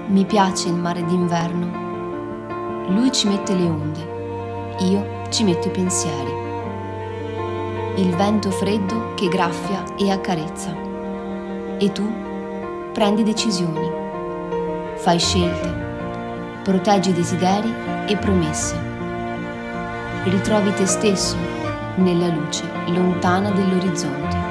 Mi piace il mare d'inverno. Lui ci mette le onde, io ci metto i pensieri. Il vento freddo che graffia e accarezza. E tu prendi decisioni, fai scelte, proteggi desideri e promesse. Ritrovi te stesso nella luce lontana dell'orizzonte.